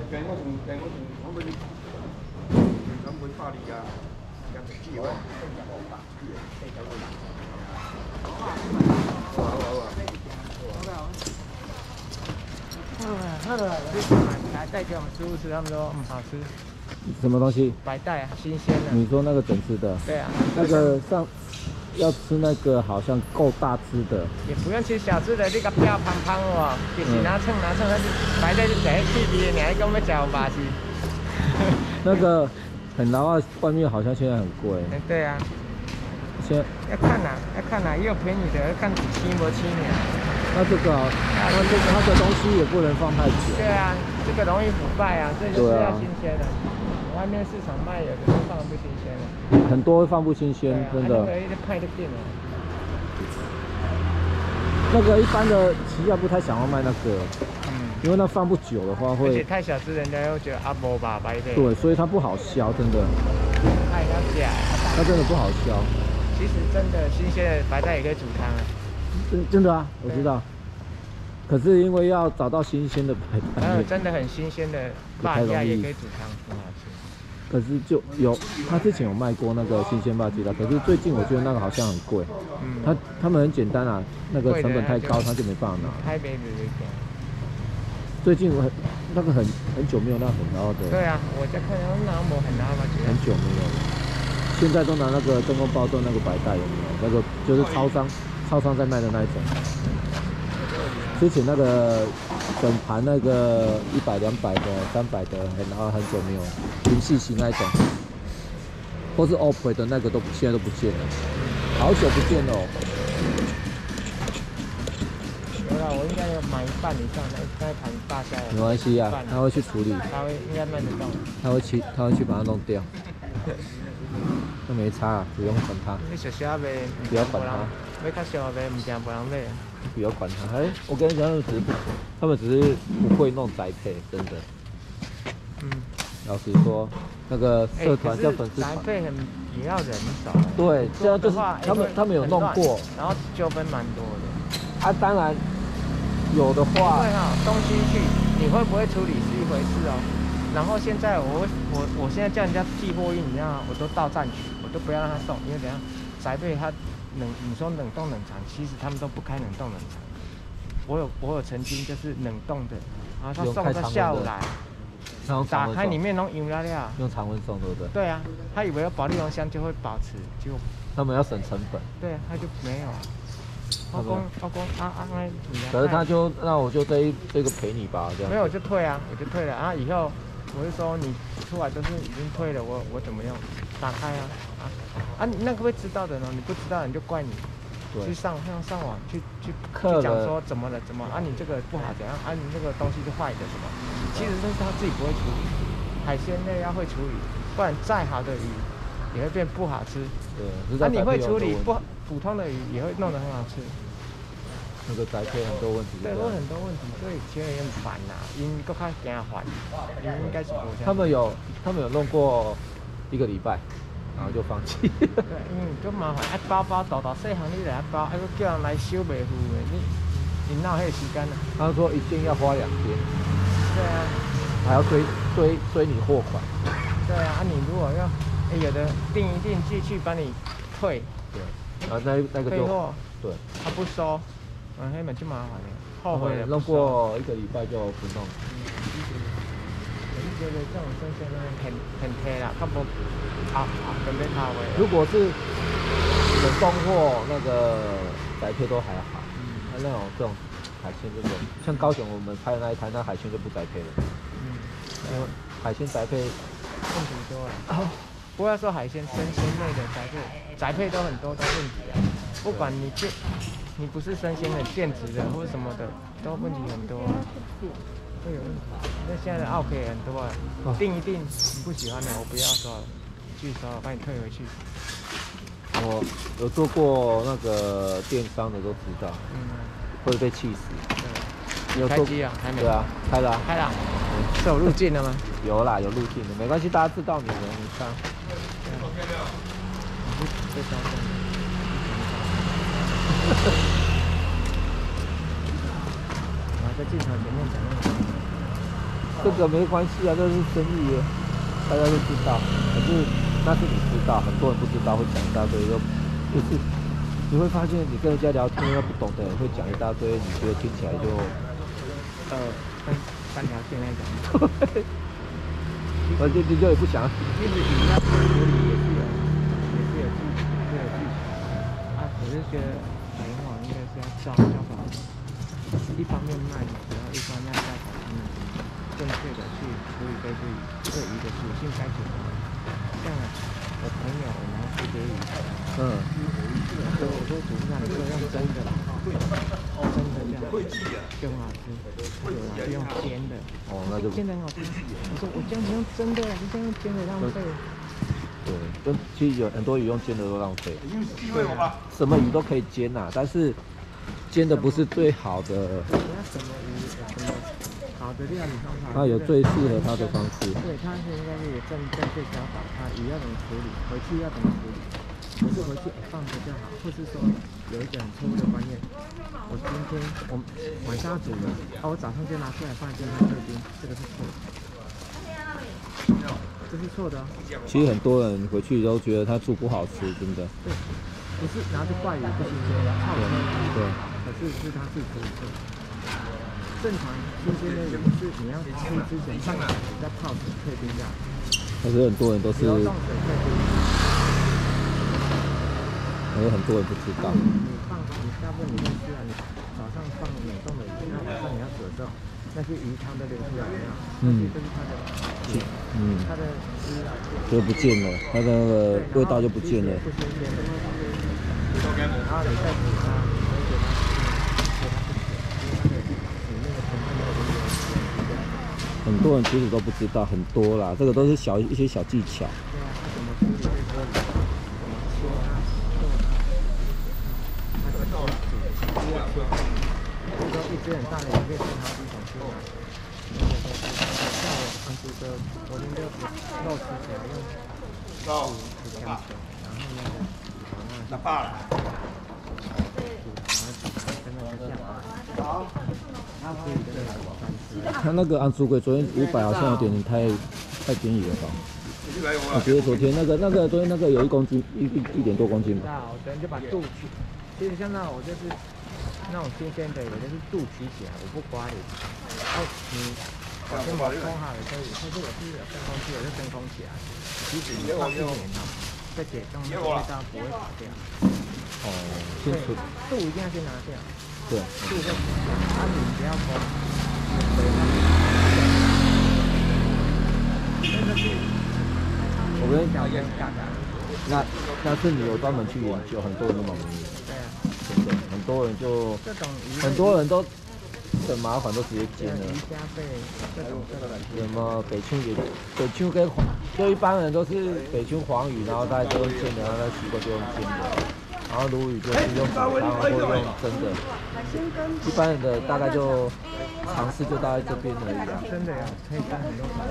跟我从们咱们大理啊，跟计划。 那个来带给我们师傅吃，他们说好吃。 什么东西？ 白带啊，新鲜的。 你说那个整吃的？ 对啊。 那个要吃那个好像够大只的。 也不用吃小只的，你个不要胖胖哦，就是拿秤，那就白带就在气皮，你还跟我们讲巴西。 那个很老啊，外面好像现在很贵。 对啊。 现在要看哪，也有便宜的，要看轻不轻呀。 那这个它的东西也不能放太久。 对啊，这个容易腐败啊，这就是要新鲜的。外面市场卖有的都放不新鲜的。 很多放不新鲜，真的。 派的店哦。 那个一般的企业不太想要卖那个，因为那放不久的话会。 而且太小只，人家又觉得啊无吧白的。 对，所以它不好削，真的。 太要假。 它真的不好削。 其实真的新鲜的白带也可以煮汤啊。 真的啊，我知道。可是因为要找到新鲜的白带， 还有真的很新鲜的辣鸭也可以煮汤，很好吃。 可是就有他之前有卖过那个新鲜辣鸡啦，可是最近我觉得那个好像很贵。他们很简单啊，那个成本太高，他就没办法拿。 台北的最近那个很久没有那很高的。 对啊，我在看那我很高吗？ 很久没有了。现在都拿那个真空包装那个白带有没有？那个就是超商在卖的那一种。之前那个整盘那个100、200的、300的，然后很久没有零细型那一种，或是 OPPO 的那个现在都不见了，好久不见了哦。 有了，我应该有买一半以上那盘大虾。 没关系啊，他会去处理。 他会应该卖得动。 他会去把它弄掉。那没差啊，不用管它。 你小虾呗， 不要管它。 买较小呗，唔惊无人买。 不要管它，我跟你讲，他们只是不会弄宅配，真的。老实说，那个社团叫粉丝团， 宅配也要人手。 对，这样就是他们有弄过， 然后纠纷蛮多的。 啊，当然有的话， 对哈，东西去你会不会处理是一回事哦。然后现在我现在叫人家寄货运，你知道吗？我都到站取，我都不要让他送，因为怎样，宅配他。你说冷冻冷藏，其实他们都不开冷冻冷藏。我有曾经就是冷冻的，然后他送到下午来，打开里面弄油料， 用常温送对不对？ 对啊，他以为有保利龙箱就会保持，结果他们要省成本。 对啊，他就没有。我讲可是他就那我就这个赔你吧，这样。 没有我就退啊，我就退了啊，以后我就说你出来都是已经退了，我怎么样？打开啊。你那个会知道的呢，你不知道你就怪你，去上网去讲说怎么了啊，你这个不好怎样啊，你这个东西是坏的什么，其实都是他自己不会处理，海鲜类要会处理，不然再好的鱼也会变不好吃。 对， 你会处理普通的鱼也会弄得很好吃。 那个宅配很多问题。 对，有很多问题，所以其实也很烦呐，因更加惊烦，应该是不这样。 他们有弄过1个礼拜。然后就放弃。 对，就麻烦，包大细项你来包，还要叫人来收袂赴的，你哪有迄个时间啊？ 他说一定要花2天。 对啊。 还要追你货款。 对啊，你如果要，有的订一订寄去帮你退。 对。然后那个就。退货。对。他不收，黑本就麻烦了，后悔了。 弄过1个礼拜就不弄。 我就觉得这种生鲜呢很贴啦，它不准备它味。 如果是冷冻货那个宅配都还好，那种这种海鲜这种，像高雄我们拍的那一台，那海鲜就不宅配了。因为海鲜宅配问题多了。不要说海鲜，生鲜类的宅配都很多的问题啊。不管你不是生鲜的、电子的或者什么的，都问题很多。会有问题，那现在的奥 K 很多啊，订一订你不喜欢的，我不要收了，拒收了，把你退回去。 我有做过那个电商的都知道，会被气死。 对，有开机啊？还没。对啊，开了。 开了。是有入境的吗？ 有啦，有入境的，没关系，大家知道你了，你看。 最高兴。在镜头前面讲那个。 这个没关系啊，这是生意，大家都知道。可是那是你知道，很多人不知道，会讲一大堆，就是你会发现你跟人家聊天，又不懂的人会讲一大堆，你觉得听起来就三条线那种。 而且你就也不想。 其实饮料处理也是有技巧啊，我是觉得采银网应该是要教导，一方面卖你，然后一方面教导他们正确的去处理这鱼的属性该怎么。像我朋友然后蝴蝶鱼，我说主持人，你说用蒸的，蒸的这样就很好吃，是用煎的， 哦，那就煎的很好吃。我说我叫你用蒸的，你这样用煎的浪费。 对，其实有很多鱼用煎的都浪费。 对吧？ 什么鱼都可以煎呐，但是煎的不是最好的。 什么鱼什么好的料理方法？ 它有最适合它的方式。 对，它是应该是有正确教导它鱼要怎么处理，回去要怎么处理。不是回去放着就好，或是说有一个很错误的观念，我今天晚上要煮了，我早上就拿出来放进它退冰，这个是错的，这是错的。 其实很多人回去都觉得它煮不好吃，真的。 对，不是拿着怪鱼不新鲜，泡的对， 可是它是处理错。正常新鲜的鱼是你要吃之前半小时再泡水退冰掉， 可是很多人都是， 流动水退冰。 有很多人不知道。 你大部分你会吃啊，你早上放冷冻的鱼，那晚上你要煮的时候，那些鱼汤都流出来了，这是它的，它的汁就不见了，它的那个味道就不见了。 不新鲜的，然后你再煮它，你会觉得它里面的成分都有点很多人其实都不知道，很多啦，这个都是一些小技巧。 对啊，它怎么处理这些？一只很大的也可以分好几种吃法。像我安猪哥，我那个肉吃起来用很香脆，然后那个那罢了。 跟那个酱，好，然后可以跟那个饭吃。 他那个安猪龟昨天500好像有点太便宜了吧？我觉得昨天那个有1公斤1点多公斤吧。 那我昨天就把肚取，其实像那我就是。那种新鲜的，有的是肚取起来，我不刮你。然后我先把它空好也可以，或者我是有真空器，我就真空起来。即使你放1年哦，再解冻，那个味道不会跑掉。 哦，先处肚一定要先拿掉。 对， 肚会啊，你不要空。真的是， 我跟你讲，那是你有专门去研究，很多人都忙不明。 对啊。 很多人都很麻烦，都直接煎了。什么北青跟就一般人都是北青黄鱼，然后大家就用煎的，然后那西瓜就用煎的，然后鲈鱼就是用煮汤或者用蒸的。一般人的大概就尝试就大概这边而已啊。 真的呀，可以蒸很多种。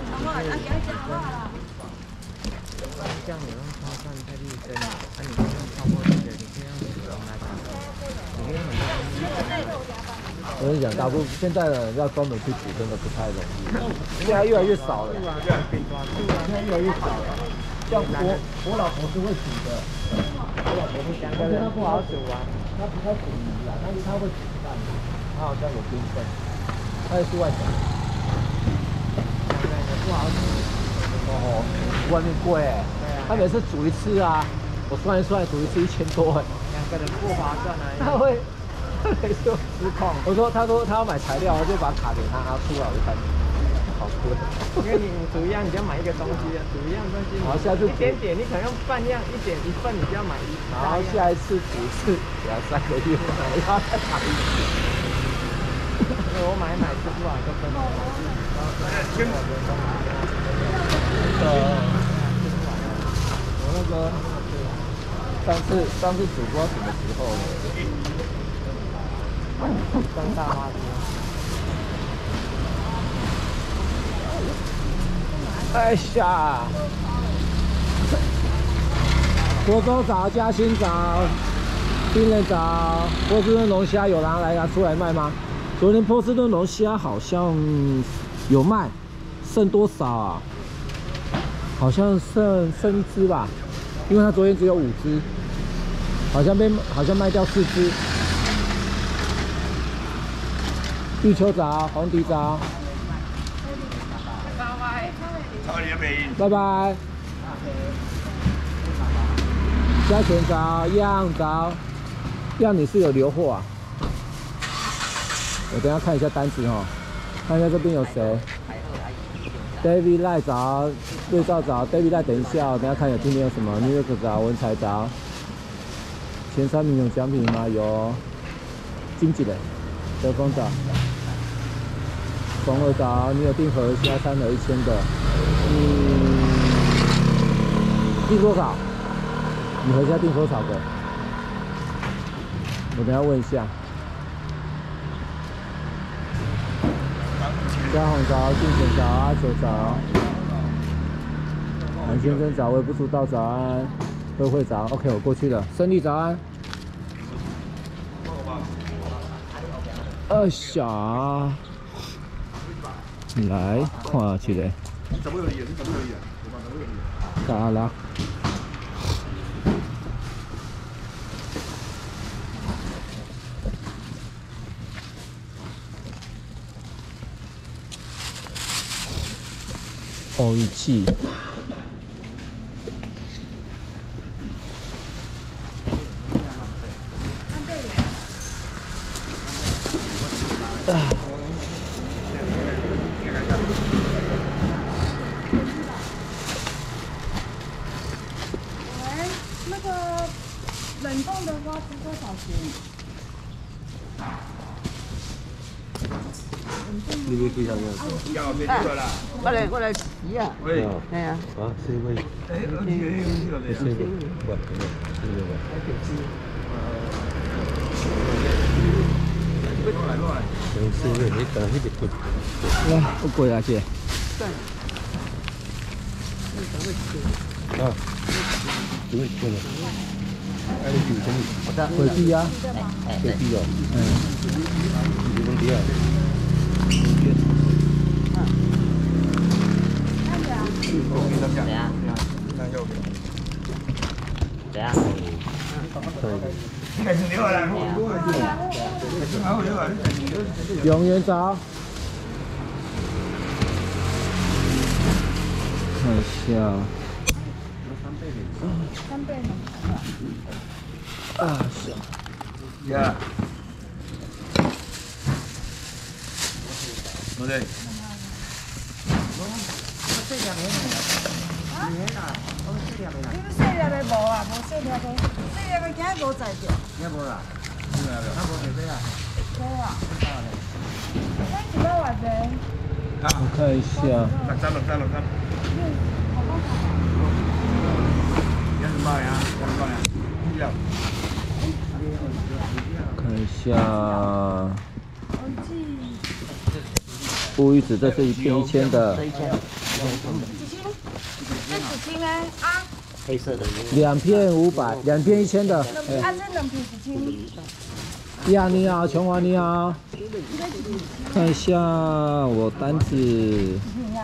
像你用超蒜菜去蒸，你可以用超锅的，你可以用水龙来打，你可以用很多东西。 我跟你讲，大部分现在的人要专门去煮，真的不太容易。现在越来越少了。 现在越来越少了。 像我老婆是会煮的，我老婆会煮，但是她不好煮啊，她不太煮鱼啊，但是她会煮饭，她好像有冰粉，她是外省。 不好煮。 哦，外面贵哎，他每次煮一次啊，我算一算煮一次1000多哎 ，2个人不划算啊。 他每次失控。他说他要买材料，我就把卡给他，他出来我就看，好贵。 因为你煮一样，你就要买一个东西啊，煮一样东西， 好，下次一点点，你可能用半样1份，你就要买然后下一次煮一次，给他3个月，然后再买一次。 我买吃不完就分了。 我那个上次煮不知道什么时候了， 当大妈子。 哎呀，涿州早、嘉兴早、冰人早，波士顿龙虾有拿出来卖吗？昨天波士顿龙虾好像有卖，剩多少啊？好像剩1只吧，因为它昨天只有5只，好像卖掉4只。玉秋枣、红底枣，拜拜。加钱枣、样枣，样你是有留货啊？我等一下看一下单子哈，看一下这边有谁。David 赖枣、对照枣 ，David 赖等一下，等一下看一下今天有什么 New York 枣、文采枣。前3名有奖品吗？有。金几嘞？德丰枣。红耳枣，你有订盒加3盒1000的。订多少？你回家订多少个？我等一下问一下。嘉红枣、金钱枣、阿球枣、韩先生早，微不出道早安，都会早 ，OK， 我过去了。胜利早安。小，来看起来。咋啦？哦，一气。 那个冷冻的话是多少钱？ 你要几条肉？ 要没这个啦。 过来洗啊！ 喂， 哎呀， 啊，这位。来，我过来去。啊，这个过来。哎，你叫什么？回避啊，回避哦。你问题啊？ 对啊。 永远早。看一下。 3倍啊，是。 呀。我哋。 你们细粒的无啊，无细粒的，细粒的今日无在着。 你无啦？ 对啊。咱100外币。 我看一下。 6三。 看一下。乌鱼子，这是1片1000的。 这几斤呢？啊？ 黑色的。 2片500，2片1000的。 啊，这2片1000。 呀，你好，琼华，你好。看一下我单子。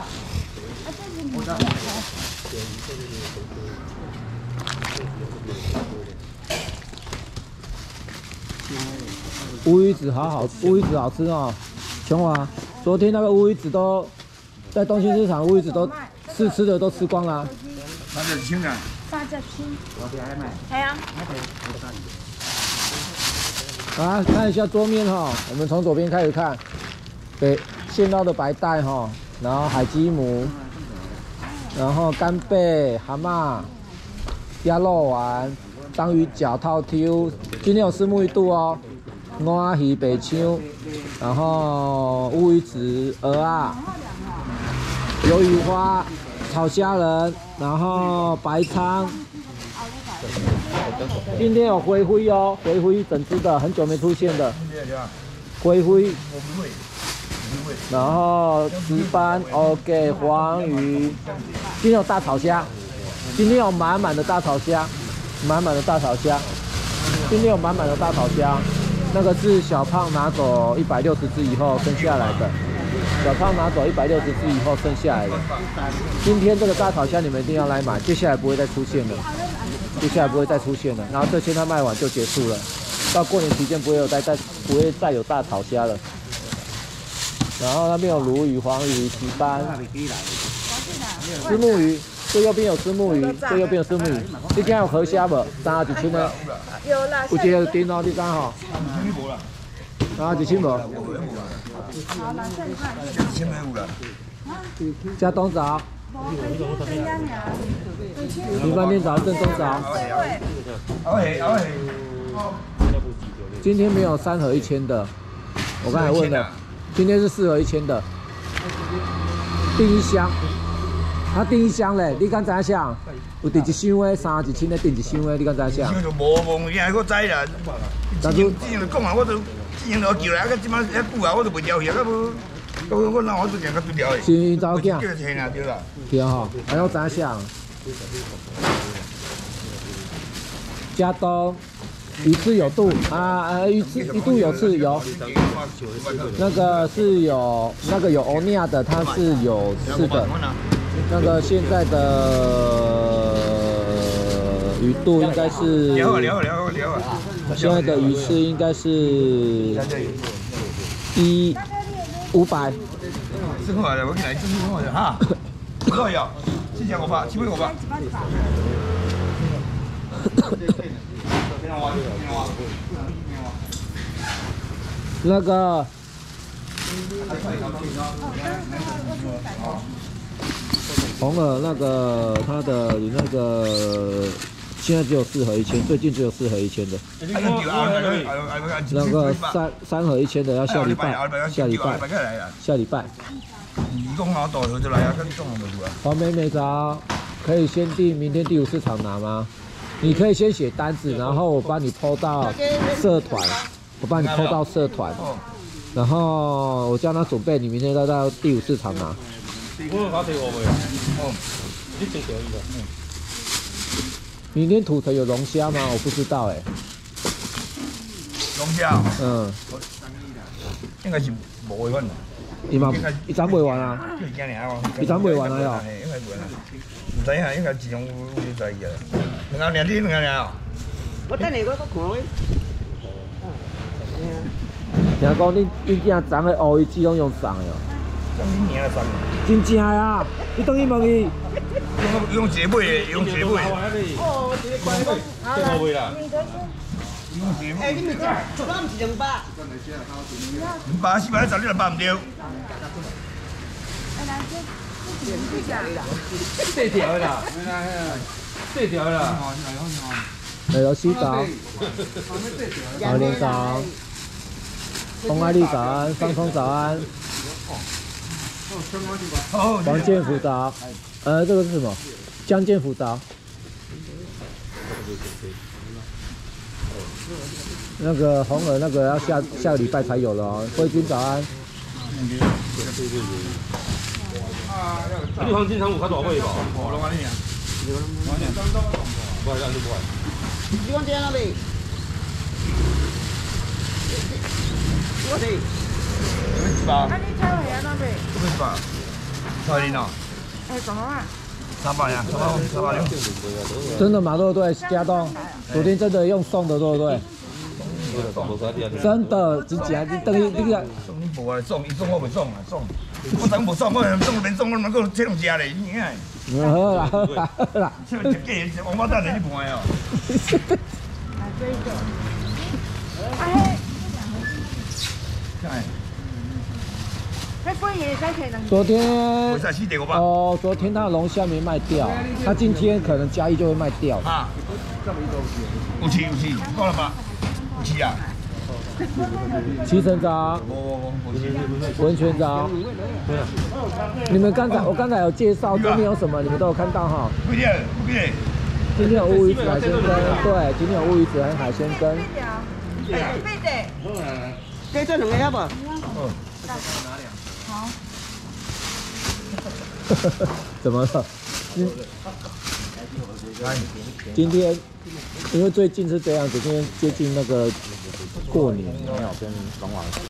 乌鱼子乌鱼子好吃哦。琼华，昨天那个乌鱼子都在东兴市场，乌鱼子都试吃的都吃光了。 那就轻啊。 3只轻。系啊。 啊，看一下桌面哈，我们从左边开始看，现捞的白带哈，然后海基母，然后干贝、蛤蟆、鸭肉丸、章鱼脚、套 Q， 今天有虱目鱼肚哦，鹅鱼、白鲳，然后乌鱼子、鹅啊、鱿鱼花、炒虾仁，然后白鲳。今天有灰灰哦，灰灰整只的，很久没出现的。灰灰。然后石斑 ，OK， 黄鱼。今天有大炒虾，今天有满满的大炒虾，满满的大炒虾。今天有满满的大炒虾，那个是小胖拿走160只以后剩下来的。 小康拿走160只以后剩下来的。今天这个大草虾你们一定要来买，接下来不会再出现了，接下来不会再出现了。然后这些它卖完就结束了，到过年期间不会再有大草虾了。然后那边有鲈鱼、黄鱼、旗斑、虱目鱼，最右边有虱目鱼，最右边有虱目鱼。你今有河虾无？31斤呢？ 有啦， 有一个丁哦，你知吼？31斤无？ 好啦，这里看。 1000没有了。 加冬枣。平饭店枣正宗枣。今天没有3盒1000的，我刚才问了，今天是4盒1000的。订一箱，啊订一箱嘞，你敢知影啥？有订一箱的31斤的，订一箱的，你敢知影啥？ 就无问，现我知啦。之前就讲啊，我都之前就叫来，啊，即摆遐久啊，我都袂调去，啊，我哪我都讲较对调的。 是因查某囝。 对啦，对啦。 对吼，还有知影啥？加冬。鱼翅有肚啊，鱼肚有翅有，那个是有欧尼亚的，它是有翅的。那个现在的鱼肚应该是，现在的鱼翅应该是500。 是看的，我进来真是看的哈。多少要？4500，700。 那个红耳那个它的那个现在只有4盒1000，最近只有4盒1000的。那个3盒1000的要下礼拜。黄梅梅枣可以先订，明天第5市场拿吗？你可以先写单子，然后我帮你PO到社团，然后我叫他准备，你明天再到第5市场拿。明天土城有龙虾吗？我不知道哎。 龙虾？ 嗯。 应该是无的款。 伊昨卖完啊？伊昨卖完啊哟。 唔知影，应该自用有在个。2年哦。 我等下我看喂。 听讲你囝昨个乌鱼子拢用送的哦。 今年送。 真正啊！你等于问伊。 用节尾的，用节尾。 哦，这个关公。好了。哎，你咪做，做到唔是200。 200、400、10，你就办唔到。 细条的啦，细条的啦。来了，洗澡。好，领导。洪爱丽早安，芳芳早安。王建福早。这个是什么？江建福早。那个红耳那个要下个礼拜才有了哦。辉君早安。 你黄金仓有较大尾无？ 拢安尼啊。 不然就不爱。 你讲这哪里？我的。 1包。 啊，你采回来那边 1包。采你喏。 哎，怎么办 ？300呀，300。 真的吗？对不对？家东，昨天真的用送的，对不对？真的，真假？你等于你个。 送你无啊？送，伊送我袂送啊，送。我怎无送？我送免送，我能够这种食咧，你看。 好啦好啦好啦。 这个假，王八蛋来你盘哦。 啊，这一个。啊嘿。那贵也才可以能。 昨天。 哦， 昨天他的龙虾没卖掉，他今天可能嘉义就会卖掉。 啊。有吃，够了吧？有吃啊。 齐成早，文泉早。你们我刚才有介绍，今天有什么你们都有看到哈。 不记得。 今天有乌鱼子海鲜羹，对，今天有乌鱼子和海鲜羹。 给这2个要不？ 好。 怎么了？今天因为最近是这样子，今天接近那个过年。